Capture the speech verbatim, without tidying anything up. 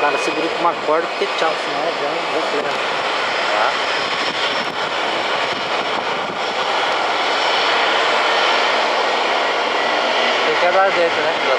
Cara, segura com uma corda porque tchau, senão é grande, vou pegar. Tá? Tem que quebrar dentro, né?